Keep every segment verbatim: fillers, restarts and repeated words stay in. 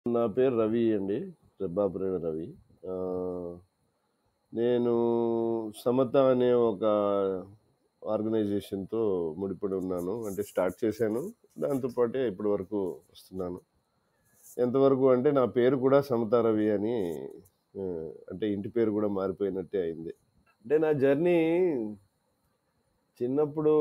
నా పేరు రవి అండి. రెబ్బాపురం రవి. ఆహ్, నేను సమత అనే ఒక ఆర్గనైజేషన్‌తో ముడిపడి ఉన్నాను. అంటే స్టార్ట్ చేశాను. దాంతో పాటే ఇప్పటి వరకు వస్తున్నాను. ఎంతవరకు అంటే నా పేరు కూడా సమతా రవి అని ఆహ్, అంటే ఇంటి పేరు కూడా మారిపోయినట్టే అయింది. అంటే నా జర్నీ చిన్నప్పుడు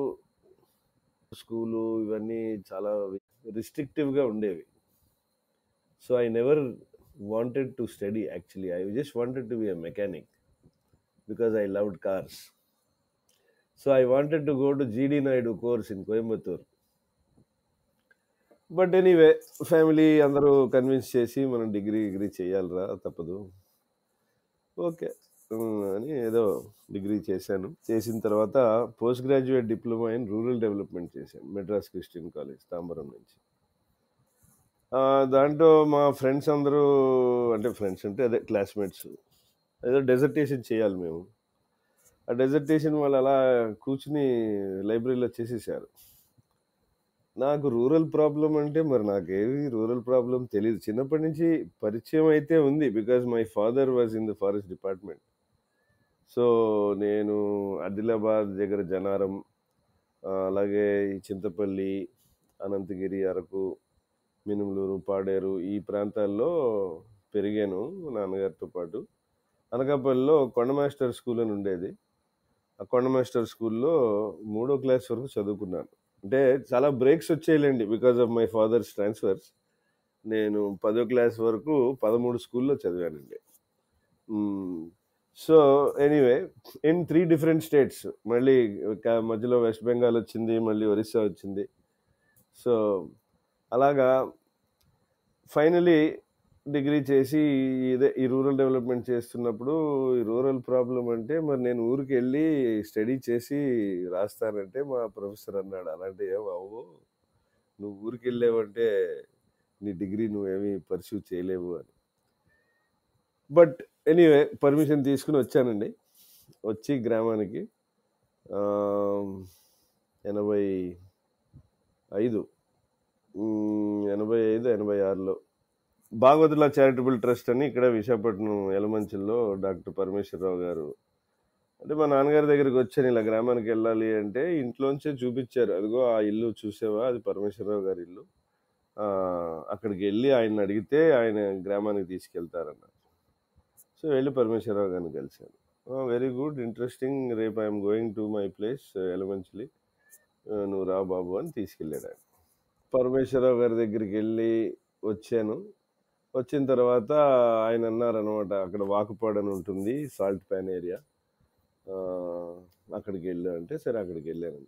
స్కూలు ఇవన్నీ చాలా రిస్ట్రిక్టివ్‌గా ఉండేవి. So I never wanted to study actually. I just wanted to be a mechanic because I loved cars. So I wanted to go to G D Naidu course in Coimbatore. But anyway family అందరూ convince చేసి మనం degree degree చేయాలిరా తప్పదు okay అని ఏదో degree చేశాను. చేసిన తర్వాత post graduate diploma in rural development చేశాను మెడ్రాస్ క్రిస్టియన్ కాలేజ్ తాంబరం నుంచి. ఆ, దాంట్లో మా ఫ్రెండ్స్ అందరూ అంటే ఫ్రెండ్స్ అంటే అదే క్లాస్మేట్స్ ఏదో డెజర్టేషన్ చేయాలి మేము. ఆ డెజర్టేషన్ వాళ్ళు అలా కూర్చుని లైబ్రరీలో చేసేసారు. నాకు రూరల్ ప్రాబ్లం అంటే మరి నాకేమి రూరల్ ప్రాబ్లం తెలియదు. చిన్నప్పటి నుంచి పరిచయం అయితే ఉంది. Because my father was in the forest department. So నేను ఆదిలాబాద్ దగ్గర జనారం, ఆ, అలాగే ఈ చింతపల్లి, అనంతగిరి, అరకు, మినుములూరు, పాడేరు ఈ ప్రాంతాల్లో పెరిగాను నాన్నగారితో పాటు. అనకాపల్లిలో కొండ మాస్టర్ స్కూల్ అని ఉండేది. ఆ కొండ మాస్టర్ స్కూల్లో మూడో క్లాస్ వరకు చదువుకున్నాను. అంటే చాలా బ్రేక్స్ వచ్చేయాలండి because of my father's transfers. నేను పదో క్లాస్ వరకు పదమూడు స్కూల్లో చదివానండి. So anyway in three different states. మళ్ళీ క- మధ్యలో వెస్ట్ బెంగాల్ వచ్చింది, మళ్ళీ ఒరిస్సా వచ్చింది. సో అలాగా ఫైనలీ డిగ్రీ చేసి ఇదే ఈ రూరల్ డెవలప్మెంట్ చేస్తున్నప్పుడు ఈ రూరల్ ప్రాబ్లం అంటే మరి నేను ఊరికి వెళ్ళి స్టడీ చేసి రాస్తానంటే మా ప్రొఫెసర్ అన్నాడు, అలాంటి ఏం అవ్వు, నువ్వు ఊరికి వెళ్ళావంటే నీ డిగ్రీ నువ్వేమీ పర్సూ చేయలేవు అని. బట్ ఎనీవే పర్మిషన్ తీసుకుని వచ్చానండి. వచ్చి గ్రామానికి ఆ, ఎనభై ఐదు ఉమ్, ఎనభై ఐదు ఎనభై ఆరులో భాగవతుల చారిటబుల్ ట్రస్ట్ అని ఇక్కడ విశాఖపట్నం యలమంచిలో డాక్టర్ పరమేశ్వరరావు గారు, అంటే మా నాన్నగారి దగ్గరికి వచ్చాను ఇలా గ్రామానికి వెళ్ళాలి అంటే ఇంట్లోంచే చూపించారు, అదిగో ఆ ఇల్లు చూసావా, అది పరమేశ్వరరావు గారి ఇల్లు, ఆ, అక్కడికి వెళ్ళి ఆయన అడిగితే ఆయన గ్రామానికి తీసుకెళ్తారన్నారు. సో వెళ్ళి పరమేశ్వరరావు గారిని కలిశాను. వెరీ గుడ్, ఇంట్రెస్టింగ్, రేపు I'm going to my place Elamanchili, నువ్వు రా బాబు అని తీసుకెళ్ళాడు ఆయన. పరమేశ్వరరావు గారి దగ్గరికి వెళ్ళి వచ్చాను. వచ్చిన తర్వాత ఆయన అన్నారనమాట, అక్కడ వాకుపాడు అని ఉంటుంది సాల్ట్ ప్యాన్ ఏరియా, అక్కడికి వెళ్ళా అంటే సరే అక్కడికి వెళ్ళాను.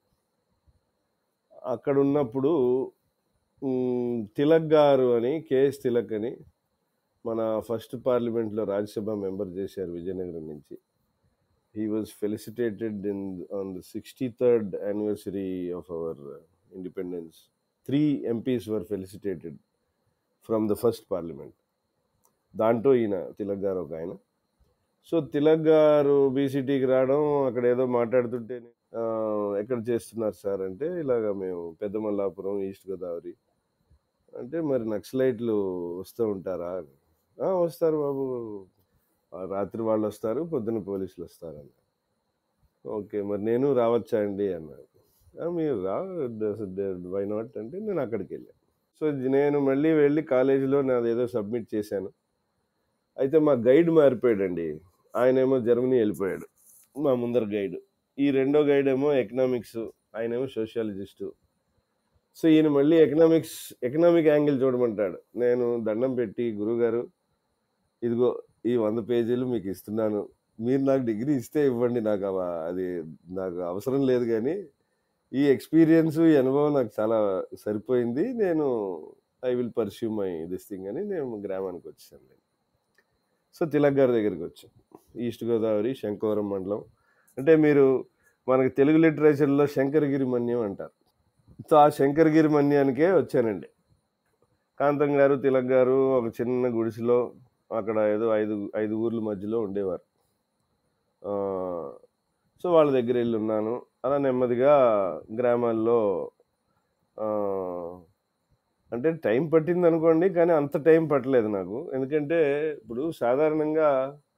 అక్కడ ఉన్నప్పుడు ఉమ్, తిలక్ గారు అని, కేఎస్ తిలక్ అని మన ఫస్ట్ పార్లమెంట్లో రాజ్యసభ మెంబర్ చేశారు విజయనగరం నుంచి. He was felicitated in on the sixty third anniversary of our independence. Three MPs were felicitated from the first parliament. దాంట్లో ఈయన తిలక్ గారు ఒక ఆయన. సో తిలక్ గారు బీసీటీకి రావడం, అక్కడ ఏదో మాట్లాడుతుంటే "ఆ, ఎక్కడ చేస్తున్నారు సార్ అంటే ఇలాగ మేము పెద్దమల్లాపురం, ఈస్ట్ గోదావరి అంటే మరి నక్సలైట్లు వస్తూ ఉంటారా అని. "ఆ, వస్తారు బాబు, ఆ, రాత్రి వాళ్ళు వస్తారు, పొద్దున్న పోలీసులు వస్తారన్న. ఓకే, మరి నేను రావచ్చా అండి అన్నారు. "ఆ, మీరు రా, వై నాట్ అంటే నేను అక్కడికి వెళ్ళాను. సో నేను మళ్ళీ వెళ్ళి కాలేజీలో నాది ఏదో సబ్మిట్ చేశాను. అయితే మా గైడ్ మారిపోయాడండి. ఆయనేమో జర్మనీ వెళ్ళిపోయాడు, మా ముందర గైడ్. ఈ రెండో గైడ్ ఏమో ఎకనామిక్స్, ఆయనేమో సోషియాలజిస్టు. సో ఈయన మళ్ళీ ఎకనామిక్స్ ఎకనామిక్ యాంగిల్ చూడమంటాడు. నేను దండం పెట్టి, గురుగారు ఇదిగో ఈ వంద పేజీలు మీకు ఇస్తున్నాను, మీరు నాకు డిగ్రీ ఇస్తే ఇవ్వండి, నాకు అవ- అది నాకు అవసరం లేదు, కానీ ఈ ఎక్స్పీరియన్స్ ఈ అనుభవం నాకు చాలా సరిపోయింది, నేను I will pursue my this thing అని నేను గ్రామానికి వచ్చాను. సో తిలక్ గారి దగ్గరికి వచ్చాం. ఈస్ట్ గోదావరి శంకవరం మండలం. అంటే మీరు మనకి తెలుగు లిటరేచర్లో శంకరగిరి మన్యం అంటారు. సో ఆ శంకరగిరి మన్యానికే వచ్చానండి. కాంతం గారు, తిలక్ గారు ఒక చిన్న గుడిసెలో అక్కడ ఏదో ఐదు ఐదు ఊర్ల మధ్యలో ఉండేవారు. ఆ, సో వాళ్ళ దగ్గర వెళ్ళి ఉన్నాను. అలా నెమ్మదిగా గ్రామాల్లో ఆ, అంటే టైం పట్టింది అనుకోండి, కానీ అంత టైం పట్టలేదు నాకు. ఎందుకంటే ఇప్పుడు సాధారణంగా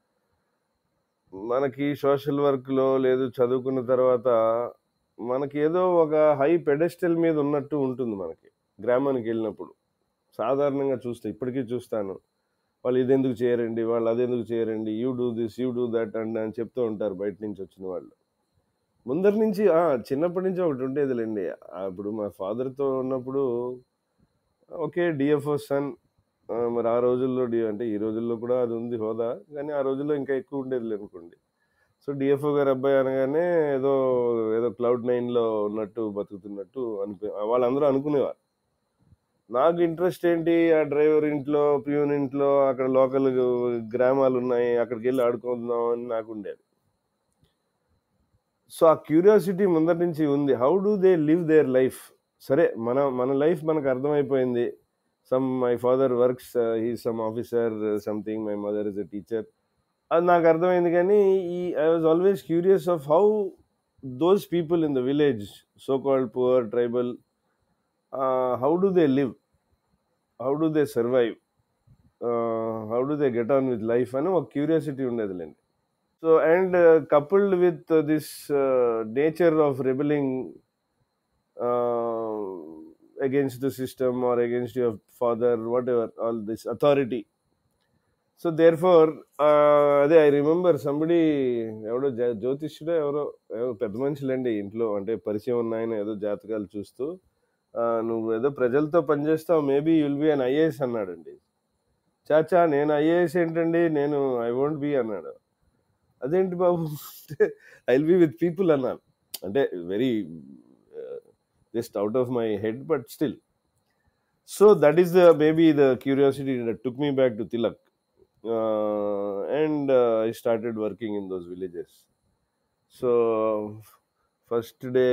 మనకి సోషల్ వర్క్‌లో లేదు చదువుకున్న తర్వాత మనకి ఏదో ఒక హై పెడెస్టల్ మీద ఉన్నట్టు ఉంటుంది మనకి. గ్రామానికెళ్ళినప్పుడు. సాధారణంగా చూస్తే ఇప్పటికీ చూస్తాను. వాళ్ళు ఇదెందుకు చేయరండి, వాళ్ళు అదెందుకు చేయరండి, you do this, you do that and అని చెప్తూ ఉంటారు బయట నుంచి వచ్చిన వాళ్ళు. ముందర నుంచి ఆ! చిన్నప్పటి నుంచి ఒకటి ఉండేదిలెండి. ఆహ్, ఇప్పుడు మా ఫాదర్‌తో ఉన్నప్పుడు ఓకే. డీఎఫ్ఓ సన్ ఆహ్, మరి ఆ రోజుల్లో డి అంటే ఈ రోజుల్లో కూడా అది ఉంది హోదా. కానీ ఆ రోజుల్లో ఇంకా ఎక్కువ ఉండేదిలే అనుకోండి. సో, డీఎఫ్ఓ గారి అబ్బాయి అనగానే ఏదో, ఏదో క్లౌడ్ నైన్‌లో ఉన్నట్టు బతుకుతున్నట్టు అనిపి వాళ్ళందరూ అనుకునేవారు. నాకు ఇంట్రెస్ట్ ఏంటి ఆ డ్రైవర్ ఇంట్లో, ప్యూన్ ఇంట్లో, అక్కడ లోకల్ గ్రామాలున్నాయి. అక్కడికెళ్ళి ఆడుకుందాం అని నాకుండేది. సో, ఆ క్యూరియాసిటీ ముందర నుంచి ఉంది. How do they live their life? సరే మన మన లైఫ్ మనకు అర్థమైపోయింది. Some my father works he is some officer something. My mother is a teacher. అది నాకు అర్థమైంది. కానీ ఈ I was always curious of how those people in the village so called poor tribal ah, how do they live? How do they survive? Ah, how do they get on with life అని ఒక curiosity ఉండేదిలెండి. So and coupled with this nature of rebelling uh, against the system or against your father, whatever, all this authority. So therefore, uh, అదే I remember somebody ఎవడో జ్యా- జ్యోతిష్యుడో ఎవరో ఎవరో పెద్ద మనుషులండి ఇంట్లో, అంటే పరిచయం ఉన్న ఆయన ఏదో జాతకాలు చూస్తూ "ఆ, నువ్వు ఏదో ప్రజలతో పనిచేస్తావు, maybe you'll be an IAS అన్నాడండి. చాచా నేను ఐఏఎస్ ఏంటండి, నేను ఐ వోంట్ బి అన్నాడు. అదేంటి బాబు అంటే I will be with people అన్నాను. అంటే very just out of my head, but still. So that is the maybe the curiosity that took me back to Tilak, uh, and uh, I started working in those villages. So first day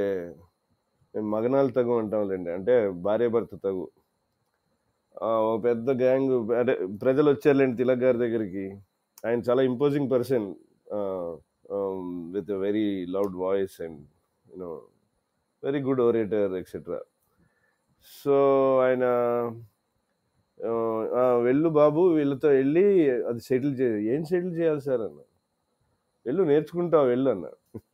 మేము మగనాలు తగు అంటాంలేండి, అంటే భార్య భర్త తగు. ఆ, ఒక పెద్ద గ్యాంగ్, అంటే ప్రజలు వచ్చారులేండి తిలక్ గారి దగ్గరికి. ఆయన చాలా imposing person with very loud voice and you know very good orator etcetera. So ఆయన ఆ, ఆ, వెళ్ళు బాబు వీళ్ళతో వెళ్ళి అది సెటిల్ చే ఏం సెటిల్ చేయాలి సార్ అన్న. వెళ్ళు నేర్చుకుంటావు వెళ్ళు అన్న.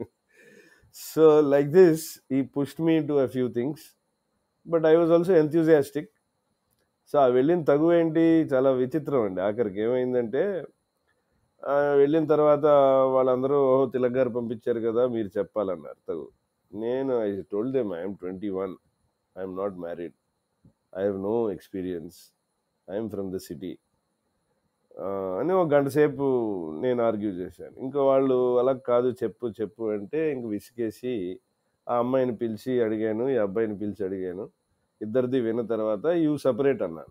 So like this he pushed me to a few things, but I was also enthusiastic. So ఆ వెళ్ళిన తగు ఏంటి చాలా విచిత్రం అండి. ఆఖరికి ఏమైందంటే ఆ, వెళ్ళిన తర్వాత వాళ్ళందరూ ఓహో తిలక్ గారు పంపించారు కదా మీరు చెప్పాలన్నారు తగు. నేను I told them I'm twenty one, I'm not married, I have no experience, I'm from the city అని ఒక గంట సేపు నేను ఆర్గ్యూ చేశాను. ఇంకా వాళ్ళు అలా కాదు చెప్పు చెప్పు అంటే ఇంక విసిగేసి ఆ అమ్మాయిని పిలిచి అడిగాను, ఈ అబ్బాయిని పిలిచి అడిగాను. ఇద్దరిది విన్న తర్వాత యూ సపరేట్ అన్నాను.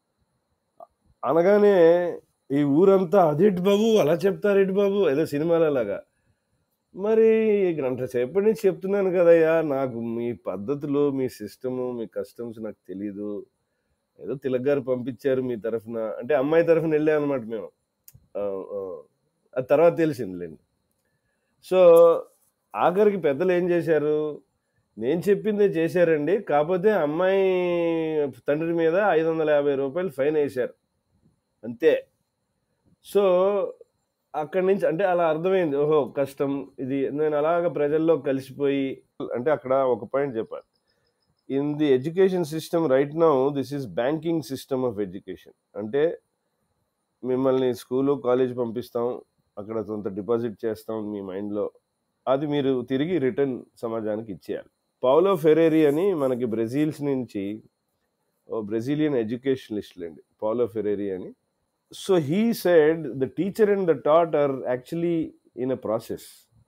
అనగానే ఈ ఊరంతా అదేంటి బాబు అలా చెప్తారేంటి బాబు, ఏదో సినిమాలలాగా. మరి గంట సేపటి నుంచి చెప్తున్నాను కదయ్యా, నాకు మీ పద్ధతులు, మీ సిస్టము, మీ కస్టమ్స్ నాకు తెలీదు. ఏదో తిలక్ గారు పంపించారు మీ తరఫున, అంటే అమ్మాయి తరఫున వెళ్ళాం అనమాట మేము. ఆ, ఆ, అది తర్వాత తెలిసిందిలేండి. సో ఆఖరికి పెద్దలు ఏం చేశారు, నేను చెప్పిందే చేశారండి, కాకపోతే అమ్మాయి తండ్రి మీద ఐదు వందల యాభై రూపాయలు ఫైన్ వేశారు అంతే. సో అక్కడి నుంచి అంటే అలా అర్థమైంది, ఓహో కష్టం ఇది. నేను అలాగ ప్రజల్లో కలిసిపోయి, అంటే అక్కడ ఒక పాయింట్ చెప్పాలి. In the education system right now this is banking system of education. అంటే మిమ్మల్ని స్కూలు కాలేజ్ పంపిస్తాం, అక్కడ కొంత డిపాజిట్ చేస్తాం మీ మైండ్లో, అది మీరు తిరిగి రిటర్న్ సమాజానికి ఇచ్చేయాలి. పౌలో ఫెరేరి అని మనకి బ్రెజిల్స్ నుంచి ఓ బ్రెజిలియన్ ఎడ్యుకేషనలిస్ట్ అండి పౌలో ఫెరేరి అని. So he said the teacher and the taught are actually in a process.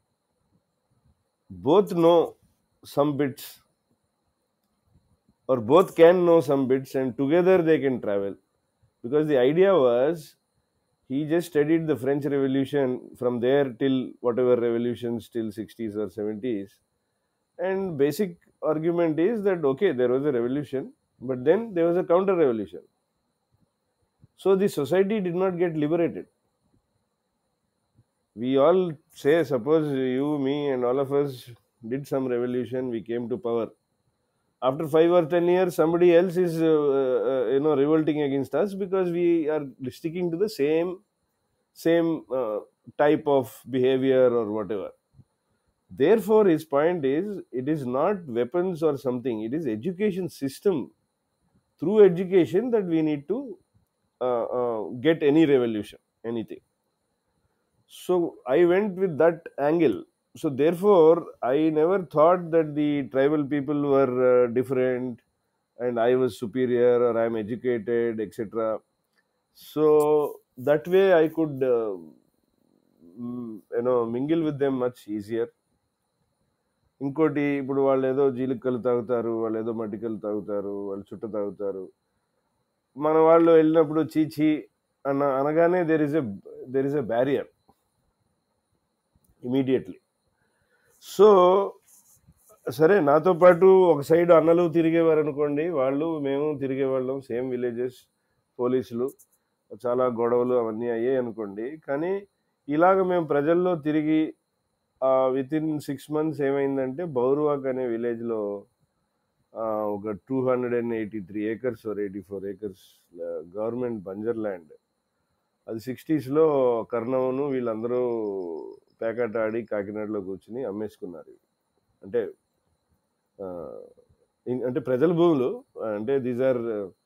Both know some bits or both can know some bits and together they can travel, because the idea was he just studied the French Revolution from there till whatever revolutions till sixties or seventies, and basic argument is that okay there was a revolution but then there was a counter revolution, so the society did not get liberated. We all say, suppose you, me and all of us did some revolution, we came to power, After five or ten years, somebody else is, uh, uh, you know, revolting against us because we are sticking to the same, same uh, type of behavior or whatever. Therefore, his point is, it is not weapons or something. It is education system. Through education that we need to uh, uh, get any revolution, anything. So I went with that angle. So therefore, I never thought that the tribal people were uh, different and I was superior or I am educated, et cetera. So that way I could, uh, mm, you know, mingle with them much easier. ఇంకోటి, ఇప్పుడు వాళ్ళు ఏదో జీలికలు తాగుతారు, వాళ్ళు ఏదో మటికలు తాగుతారు, వాళ్ళు చుట్ట తాగుతారు. మన వాళ్ళు వెళ్ళినప్పుడు చీచి అన్న అనగానే there is a there is a barrier immediately. So సరే, నాతో పాటు ఒక సైడ్ అన్నలు తిరిగేవారు అనుకోండి, వాళ్ళు మేము తిరిగేవాళ్ళం, సేమ్ విలేజెస్, పోలీసులు, చాలా గొడవలు అవన్నీ అయ్యాయి అనుకోండి. కానీ ఇలాగ మేము ప్రజల్లో తిరిగి విత్ ఇన్ సిక్స్ మంత్స్ ఏమైందంటే, బౌరువాక్ అనే విలేజ్లో ఒక two hundred and eighty three acres or eighty four acres government బంజర్ ల్యాండ్, అది సిక్స్టీస్లో కర్ణవును వీళ్ళందరూ పేకాట ఆడి కాకినాడలో కూర్చుని అమ్మేసుకున్నారు. అంటే అంటే ప్రజల భూములు, అంటే దీస్ ఆర్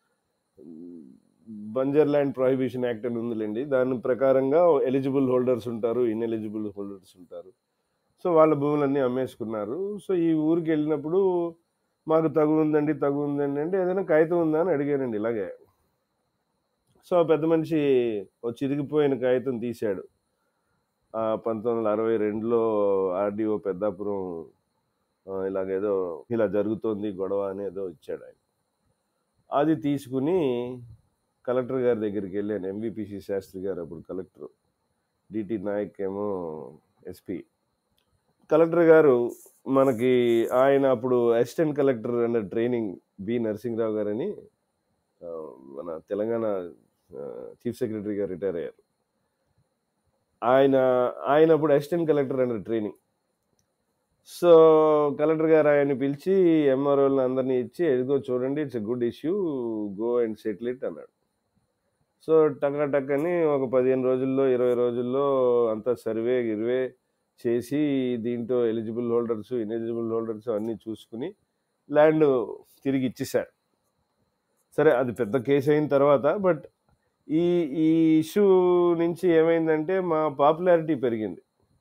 బంజర్ ల్యాండ్ ప్రొహిబిషన్ యాక్ట్ అని ఉందిలేండి. దాని ప్రకారంగా ఎలిజిబుల్ హోల్డర్స్ ఉంటారు, ఇన్ఎలిజిబుల్ హోల్డర్స్ ఉంటారు. సో వాళ్ళ భూములన్నీ అమ్మేసుకున్నారు. సో ఈ ఊరికి వెళ్ళినప్పుడు మాకు తగు ఉందండి తగు ఉందండి అంటే, ఏదైనా కాగితం ఉందా అని అడిగానండి ఇలాగే. సో పెద్ద మనిషి ఓ చిరిగిపోయిన కాగితం తీశాడు. పంతొమ్మిది వందల అరవై రెండులో ఆర్డీఓ పెద్దాపురం ఇలాగేదో ఇలా జరుగుతోంది గొడవ అని ఏదో ఇచ్చాడు ఆయన. అది తీసుకుని కలెక్టర్ గారి దగ్గరికి వెళ్ళాను. ఎంవిపిసి శాస్త్రి గారు అప్పుడు కలెక్టర్, డిటి నాయక్ ఏమో ఎస్పీ. కలెక్టర్ గారు మనకి, ఆయన అప్పుడు assistant collector under training B Narasimharao గారని మన తెలంగాణ చీఫ్ సెక్రటరీ గారు రిటైర్ అయ్యారు. ఆయన ఆయన అప్పుడు assistant collector under training. So collector గారు ఆయన్ని పిలిచి ఎంఆర్ఓలను అందరినీ ఇచ్చి, ఎదుగో చూడండి, it's a good issue, go and settle it అన్నాడు. సో టకా టక్ అని ఒక పదిహేను రోజుల్లో ఇరవై రోజుల్లో అంతా సర్వే గిర్వే చేసి దీంట్లో ఎలిజిబుల్ హోల్డర్స్ ఇన్ఎలిజిబుల్ హోల్డర్స్ అన్నీ చూసుకుని ల్యాండ్ తిరిగి ఇచ్చేశారు. సరే, అది పెద్ద కేసు అయిన తర్వాత, బట్ ఈ ఈ ఇష్యూ నుంచి ఏమైందంటే మా పాపులారిటీ పెరిగింది.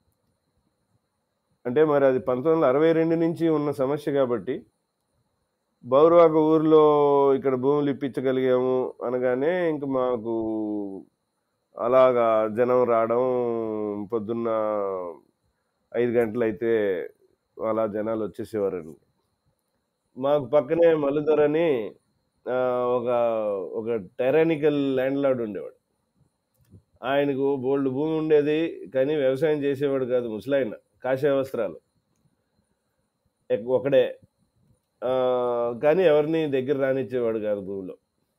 అంటే మరి అది పంతొమ్మిది వందల అరవై రెండు నుంచి ఉన్న సమస్య కాబట్టి, బౌరువాక ఊర్లో ఇక్కడ భూములు ఇప్పించగలిగాము అనగానే ఇంక మాకు అలాగా జనం రావడం, పొద్దున్న ఐదు గంటలు అయితే అలా జనాలు వచ్చేసేవారండి. మాకు పక్కనే మల్లుధర్ అని ఒక ఒక టైరానికల్ ల్యాండ్ లార్డ్ ఉండేవాడు. ఆయనకు బోల్డ్ భూమి ఉండేది, కానీ వ్యవసాయం చేసేవాడు కాదు. ముసలాయన, కాషాయ వస్త్రాలు, ఒకడే. కానీ ఎవరిని దగ్గర రానిచ్చేవాడు కాదు భూమిలో.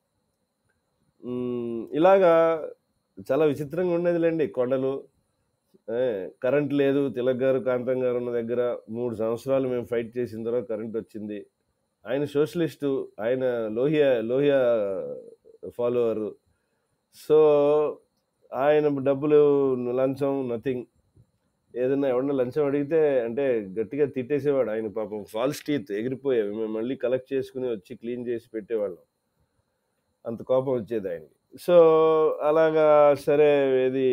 ఇలాగా చాలా విచిత్రంగా ఉండేదిలేండి. కొండలు, కరెంట్ లేదు. తిలక్ గారు, కాంతం గారు ఉన్న దగ్గర మూడు సంవత్సరాలు మేము ఫైట్ చేసిన తర్వాత కరెంట్ వచ్చింది. ఆయన సోషలిస్టు, ఆయన లోహియా లోహియా ఫాలోవరు. సో ఆయన డబ్బులు, లంచం, నథింగ్. ఏదైనా ఎవరన్నా లంచం అడిగితే అంటే గట్టిగా తిట్టేసేవాడు. ఆయన పాపం ఫాల్స్ టీత్ ఎగిరిపోయేవి, మేము మళ్ళీ కలెక్ట్ చేసుకుని వచ్చి క్లీన్ చేసి పెట్టేవాళ్ళం, అంత కోపం వచ్చేది ఆయనకి. సో అలాగా సరే, ఏది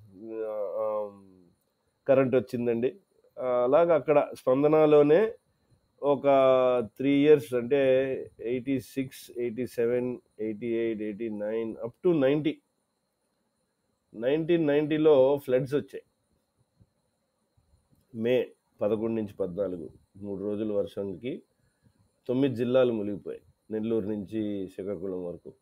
కరెంట్ వచ్చిందండి. అలాగా అక్కడ స్పందనలోనే ఒక త్రీ ఇయర్స్ అంటే eighty six eighty seven eighty eight eighty nine up to ninety nineteen నైంటీలో ఫ్లడ్స్ వచ్చాయి. మే పదకొండు నుంచి పద్నాలుగు మూడు రోజుల వర్షానికి తొమ్మిది జిల్లాలు మునిగిపోయాయి, నెల్లూరు నుంచి శ్రీకాకుళం వరకు.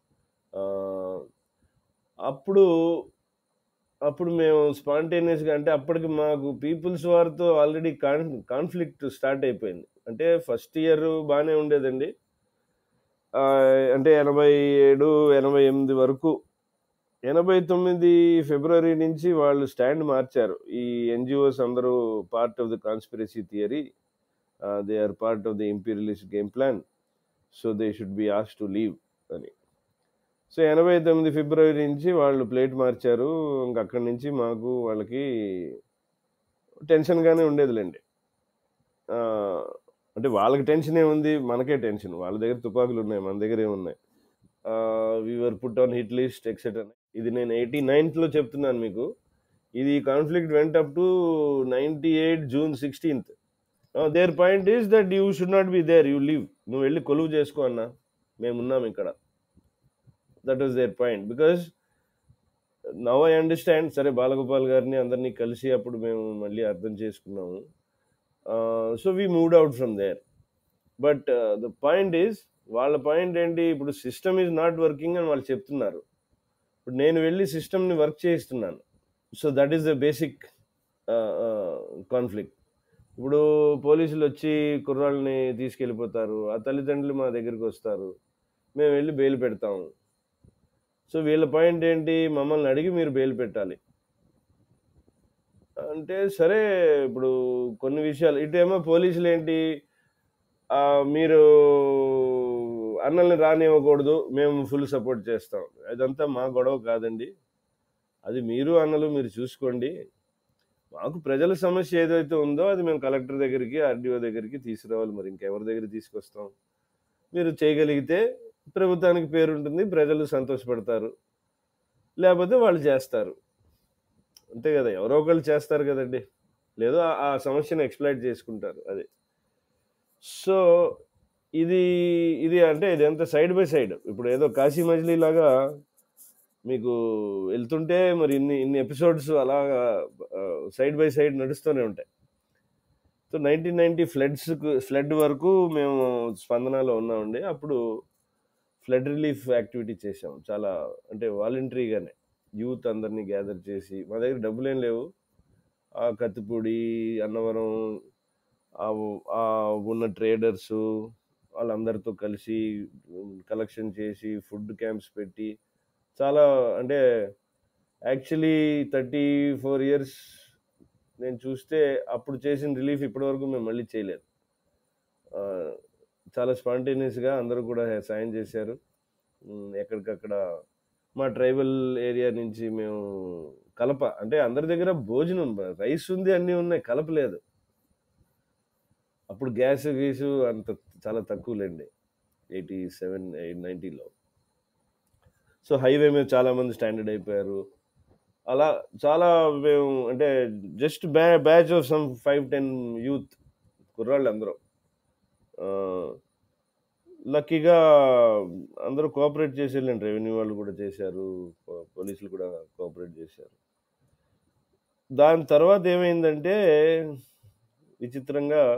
అప్పుడు అప్పుడు మేము స్పాంటేనియస్గా, అంటే అప్పటికి మాకు పీపుల్స్ వార్తో ఆల్రెడీ కాన్ కాన్ఫ్లిక్ట్ స్టార్ట్ అయిపోయింది. అంటే ఫస్ట్ ఇయర్ బాగానే ఉండేదండి, అంటే ఎనభై ఏడు ఎనభై ఎనిమిది వరకు. ఎనభై తొమ్మిది ఫిబ్రవరి నుంచి వాళ్ళు స్టాండ్ మార్చారు. ఈ ఎన్జిఓస్ అందరూ part of the conspiracy theory, they are part of the imperialist game plan, so they should be ఆస్ టు లీవ్ అని. సో ఎనభై తొమ్మిది ఫిబ్రవరి నుంచి వాళ్ళు ప్లేట్ మార్చారు. ఇంక అక్కడి నుంచి మాకు వాళ్ళకి టెన్షన్గానే ఉండేదిలేండి. ఆ, అంటే వాళ్ళకి టెన్షన్ ఏముంది, మనకే టెన్షన్. వాళ్ళ దగ్గర తుపాకులు ఉన్నాయి, మన దగ్గర ఏమున్నాయి. We're put on hit list etcetera. ఇది నేను ఎయిటీ నైన్త్లో చెప్తున్నాను మీకు. ఇది conflict went up to ninety eight June sixteenth. Their point is that you should not be there, you leave. నువ్వు వెళ్ళి కొలువు చేసుకో అన్న, మేమున్నాం ఇక్కడ. That was their point. Because now I understand. సరే, బాలగోపాల్ గారిని అందరినీ కలిసి అప్పుడు మేము మళ్ళీ అర్థం చేసుకున్నాము. So we moved out from there. But the point is, వాళ్ళ పాయింట్ ఏంటి, ఇప్పుడు సిస్టమ్ ఈజ్ నాట్ వర్కింగ్ అని వాళ్ళు చెప్తున్నారు. ఇప్పుడు నేను వెళ్ళి సిస్టమ్ని వర్క్ చేయిస్తున్నాను. So that is the basic conflict. ఇప్పుడు పోలీసులు వచ్చి కుర్రాళ్ళని తీసుకెళ్ళిపోతారు, ఆ తల్లిదండ్రులు మా దగ్గరికి వస్తారు, మేము వెళ్ళి బెయిల్ పెడతాము. సో వీళ్ళ పాయింట్ ఏంటి, మమ్మల్ని అడిగి మీరు బెయిల్ పెట్టాలి అంటే. సరే, ఇప్పుడు కొన్ని విషయాలు ఇటేమో పోలీసులు ఏంటి, మీరు అన్నల్ని రానివ్వకూడదు, మేము ఫుల్ సపోర్ట్ చేస్తాం. అదంతా మా గొడవ కాదండి, అది మీరు అన్నలు మీరు చూసుకోండి. మాకు ప్రజల సమస్య ఏదైతే ఉందో అది మేము కలెక్టర్ దగ్గరికి, ఆర్డీఓ దగ్గరికి తీసుకురావాలి. మరి ఇంకెవరి దగ్గర తీసుకొస్తాం? మీరు చేయగలిగితే ప్రభుత్వానికి పేరు ఉంటుంది, ప్రజలు సంతోషపడతారు. లేకపోతే వాళ్ళు చేస్తారు, అంతే కదా. ఎవరో ఒకళ్ళు చేస్తారు కదండి, లేదో ఆ సమస్యను ఎక్స్ప్లైట్ చేసుకుంటారు. అది. సో ఇది ఇది అంటే ఇది అంత సైడ్ బై సైడ్. ఇప్పుడు ఏదో కాశీ మజిలీ లాగా మీకు వెళ్తుంటే మరి ఇన్ని ఇన్ని ఎపిసోడ్స్ అలాగా సైడ్ బై సైడ్ నడుస్తూనే ఉంటాయి. So nineteen ninety floods flood వరకు మేము స్పందనలో ఉన్నామండి. అప్పుడు ఫ్లడ్ రిలీఫ్ యాక్టివిటీ చేసాం చాలా, అంటే వాలంటరీగానే యూత్ అందరినీ గ్యాదర్ చేసి. మా దగ్గర డబ్బులు ఏం లేవు. ఆ కత్తిపూడి, అన్నవరం ఆ ఉన్న ట్రేడర్సు వాళ్ళందరితో కలిసి కలెక్షన్ చేసి ఫుడ్ క్యాంప్స్ పెట్టి చాలా, అంటే యాక్చువల్లీ థర్టీ ఫోర్ ఇయర్స్ నేను చూస్తే అప్పుడు చేసిన రిలీఫ్ ఇప్పటివరకు మేము మళ్ళీ చేయలేదు. చాలా స్పాంటేనియస్గా అందరూ కూడా సాయం చేశారు. ఎక్కడికక్కడ మా ట్రైబల్ ఏరియా నుంచి మేము కలప, అంటే అందరి దగ్గర భోజనం, రైస్ ఉంది, అన్నీ ఉన్నాయి, కలపలేదు. అప్పుడు గ్యాస్ గీసు అంత చాలా తక్కువలేండి, ఎయిటీ సెవెన్ ఎయిట్ నైంటీలో. సో హైవే మీద చాలామంది స్టాండర్డ్ అయిపోయారు. అలా చాలా మేము, అంటే just ba batch of some five ten youth కుర్రాళ్ళు అందరూ. లక్కీగా అందరూ కోఆపరేట్ చేసేళ్ళండి. రెవెన్యూ వాళ్ళు కూడా చేశారు, పోలీసులు కూడా కోఆపరేట్ చేశారు. దాని తర్వాత ఏమైందంటే విచిత్రంగా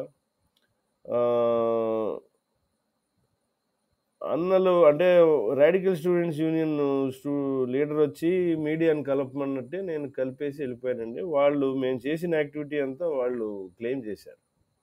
అన్నలు, అంటే radical students union stu leader వచ్చి మీడియాని కలపమన్నట్టే నేను కలిపేసి వెళ్ళిపోయానండి. వాళ్ళు మేము చేసిన యాక్టివిటీ అంతా వాళ్ళు క్లెయిమ్ చేశారు.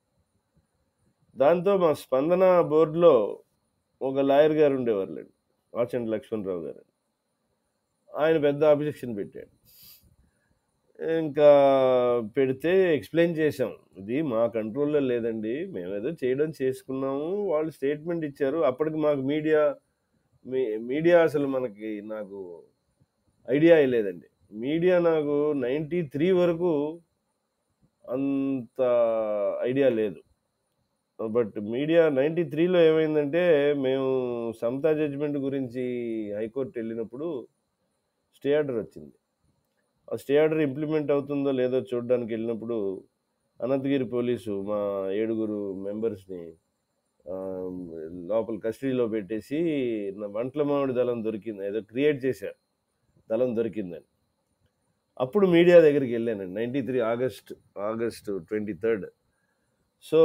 దాంతో మా స్పందన బోర్డులో ఒక లాయర్ గారు ఉండేవారులేండి, ఆచండి లక్ష్మణరావు గారు. ఆయన పెద్ద అబ్జెక్షన్ పెట్టాడు. ఇంకా పెడితే ఎక్స్ప్లెయిన్ చేసాం, ఇది మా కంట్రోల్లో లేదండి, మేము ఏదో చేయడం చేసుకున్నాము, వాళ్ళు స్టేట్మెంట్ ఇచ్చారు. అప్పటికి మాకు మీడియా మీడియా అసలు మనకి నాకు ఐడియా లేదండి. మీడియా నాకు నైంటీ త్రీ వరకు అంత ఐడియా లేదు. బట్ మీడియా నైంటీ త్రీలో ఏమైందంటే, మేము సమతా జడ్జిమెంట్ గురించి హైకోర్టు వెళ్ళినప్పుడు స్టే ఆర్డర్ వచ్చింది. ఆ స్టే ఆర్డర్ ఇంప్లిమెంట్ అవుతుందో లేదో చూడడానికి వెళ్ళినప్పుడు అనంతగిరి పోలీసు మా ఏడుగురు మెంబర్స్ని లోపల కస్టడీలో పెట్టేసి వంటల మామిడి దళం దొరికింది, ఏదో క్రియేట్ చేశారు, దళం దొరికిందని. అప్పుడు మీడియా దగ్గరికి వెళ్ళానండి, ninety three August August twenty third. So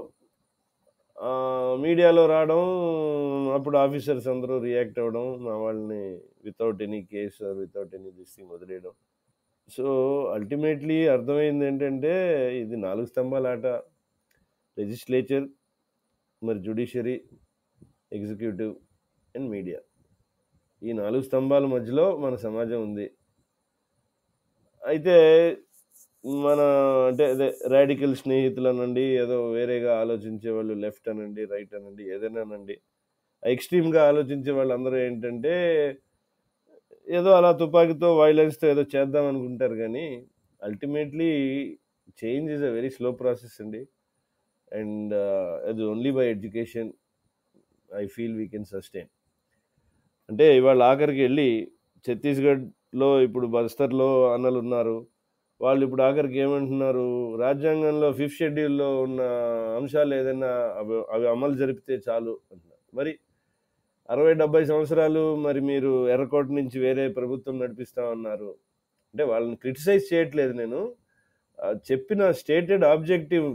మీడియాలో రావడం, అప్పుడు ఆఫీసర్స్ అందరూ రియాక్ట్ అవ్వడం, మా వాళ్ళని without any case or without any this thing వదిలేయడం. సో అల్టిమేట్లీ అర్థమైంది ఏంటంటే, ఇది నాలుగు స్తంభాల ఆట. లెజిస్లేచర్, మరి జ్యుడిషియరీ, ఎగ్జిక్యూటివ్ అండ్ మీడియా, ఈ నాలుగు స్తంభాల మధ్యలో మన సమాజం ఉంది. అయితే మన అంటే అదే రాడికల్ స్నేహితులు అనండి, ఏదో వేరేగా ఆలోచించే వాళ్ళు లెఫ్ట్ అనండి, రైట్ అనండి, ఏదైనా అనండి. ఎక్స్‌ట్రీమ్‌గా ఆలోచించే వాళ్ళందరూ ఏంటంటే, ఏదో అలా తుపాకీతో, వయలెన్స్‌తో ఏదో చేద్దాం అనుకుంటారు గానీ, ultimately change is a very slow process అండి. అండ్ అది only by education I feel we can sustain. అంటే ఇవాళ ఆఖరికి వెళ్ళి ఛత్తీస్గఢ్లో ఇప్పుడు బస్తర్లో అన్నలు ఉన్నారు. వాళ్ళు ఇప్పుడు ఆఖరికి ఏమంటున్నారు, రాజ్యాంగంలో ఫిఫ్త్ షెడ్యూల్లో ఉన్న అంశాలు ఏదైనా అవి అవి అమలు జరిపితే చాలు అంటున్నారు. మరి అరవై డెబ్బై సంవత్సరాలు మరి మీరు ఎర్రకోట నుంచి వేరే ప్రభుత్వం నడిపిస్తామన్నారు. అంటే వాళ్ళని క్రిటిసైజ్ చేయట్లేదు నేను. ఆ, చెప్పిన stated objective.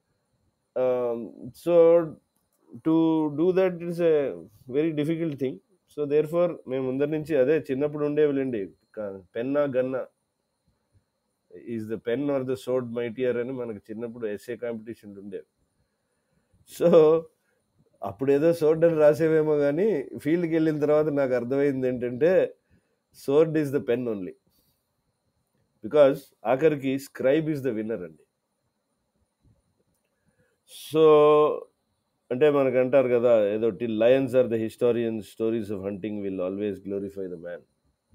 So to do that it's a very difficult thing. So there far మేము ముందరి నుంచి అదే చిన్నప్పుడు ఉండేవిలేండి, పెన్నా గన్నా is the pen or the sword mightier అని మనకు చిన్నప్పుడు ఎస్ఏ కాంపిటీషన్లు ఉండేవి. సో అప్పుడు ఏదో సోర్డ్ అని రాసేవేమో కానీ ఫీల్డ్కి వెళ్ళిన తర్వాత నాకు అర్థమైంది ఏంటంటే sword is the pen only, because ఆఖరికి స్క్రైబ్ ఈజ్ ద విన్నర్ అండి. సో అంటే మనకు అంటారు కదా ఏదో till lions are the historians, stories of hunting will always glorify the man.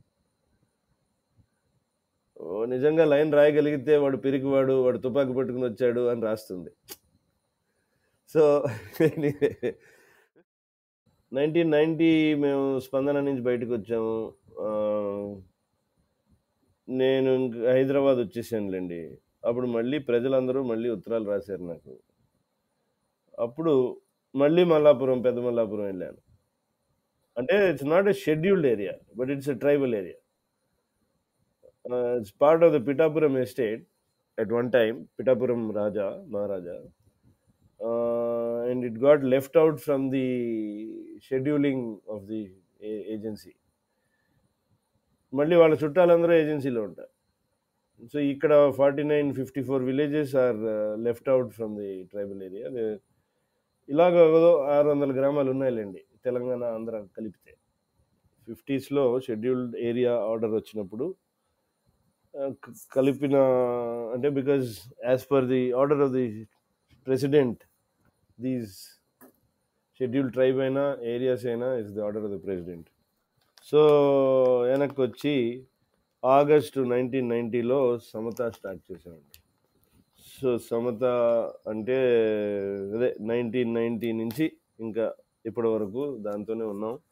నిజంగా లైన్ రాయగలిగితే వాడు పిరికివాడు, వాడు తుపాకీ పట్టుకుని వచ్చాడు అని రాస్తుంది. సో నైన్టీన్ నైన్టీ మేము స్పందన నుంచి బయటకు వచ్చాము. ఆ, నేను ఇంక హైదరాబాద్ వచ్చేసానులేండి. అప్పుడు మళ్ళీ ప్రజలందరూ మళ్ళీ ఉత్తరాలు రాశారు నాకు. అప్పుడు మళ్ళీ మల్లాపురం, పెద్ద మల్లాపురం వెళ్ళాను. అంటే it's not a scheduled area, but it's a tribal area. It's part of the Pithapuram estate at one time, Pittapuram Raja, Maharaja, uh, and it got left out from the scheduling of the a- agency. మళ్ళీ వాళ్ళ చుట్టాలందరూ ఏజెన్సీలో ఉంటారు. So ఇక్కడ forty nine fifty four villages are left out from the tribal area. ఇలాగ ఏదో ఆరు వందల గ్రామాలు ఉన్నాయిలేండి తెలంగాణ ఆంధ్ర కలిపితే. ఫిఫ్టీస్లో షెడ్యూల్డ్ ఏరియా ఆర్డర్ వచ్చినప్పుడు కలిపిన అంటే because as per the order of the president, these scheduled tribe అయినా ఏరియాస్ అయినా is the order of the president. So వెనక్కి వచ్చి ఆగస్టు నైన్టీన్ నైంటీలో సమత స్టార్ట్ చేసామండి. సో సమత అంటే అదే నైన్టీన్ నైంటీ నుంచి ఇంకా ఇప్పటి వరకు దాంతోనే ఉన్నాం.